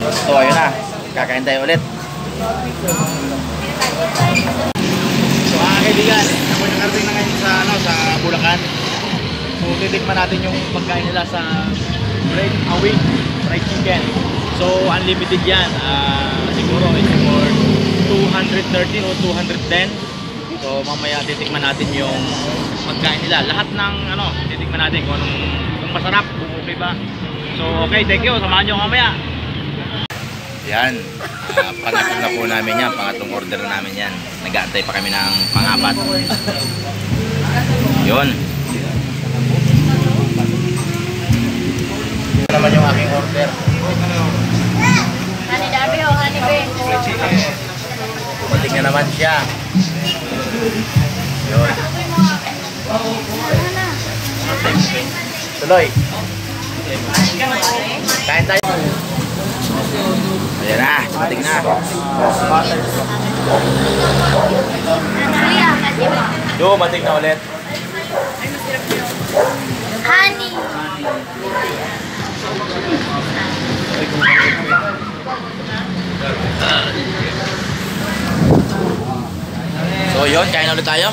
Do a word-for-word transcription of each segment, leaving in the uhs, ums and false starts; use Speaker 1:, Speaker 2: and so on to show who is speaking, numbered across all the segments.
Speaker 1: So ayun na, kakain tayo ulit. So mga kaibigan, ako nakarating na ngayon sa, ano, sa Bulacan. So titikman natin yung pagkain nila sa Break Away Fried Chicken. So unlimited yan, uh, siguro it's for two hundred thirty o two hundred ten. So mamaya titikman natin yung pagkain nila. Lahat ng ano, titikman natin kung anong, kung masarap, kung okay ba. So okay, thank you, samahan nyo mamaya. Yan, uh, pangatlo na po namin yan, pangatlong order na namin yan. Nag-aantay pa kami ng pangapat. Yun. Ito naman yung aking order.
Speaker 2: Honey Darby o Honey Bay?
Speaker 1: Pumating na naman siya. Yun. Tuloy. Kain tayo. Ayan na, matik na. Yo, matik na ulit.
Speaker 2: Honey.
Speaker 1: So yun, kain ulit tayo.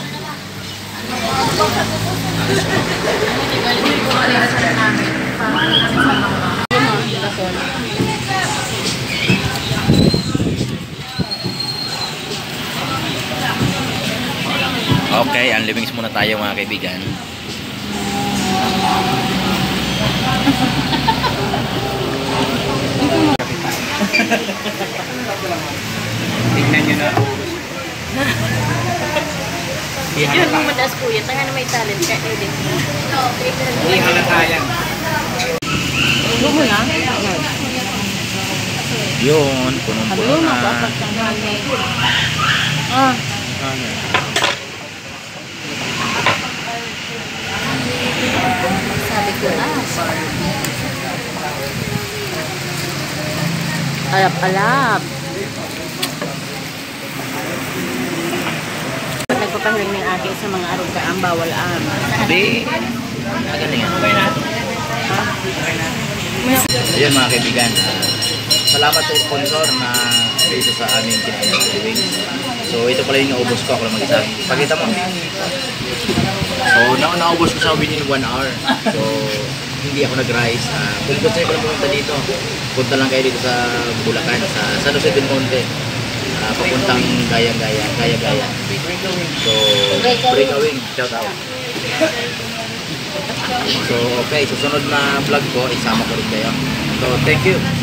Speaker 1: Okay, unlivings muna tayo mga kaibigan. Tingnan nyo na.
Speaker 2: Yun mo madas kuya, tanga na may talent ka edit.
Speaker 1: Hindi halata yan.
Speaker 2: Huwag mo na?
Speaker 1: Yun, punong-puno na.
Speaker 2: Ah. Sabi ko na. Alap-alap. Pag nagpapahiring ng ate sa mga arog ka, ang bawal ang.
Speaker 1: Hindi. Magaling yan. Okay na. Ayun mga kaibigan. Salamat sa sponsor na dito sa aming kinainan sa Wings. So ito pala yung naubos ko, ako lang mag-isa. Pakita mo. So na naubos ko sa within one hour. So hindi ako nag-rice. Uh, kung gusto nyo pala pumunta dito, punta lang kayo dito sa Bulacan, sa San Jose del Monte. Uh, papuntang Gaya-Gaya, Gaya-Gaya. So, Break Away, shout out. So, okay, susunod na vlog ko, isama ko rin kayo. So, thank you.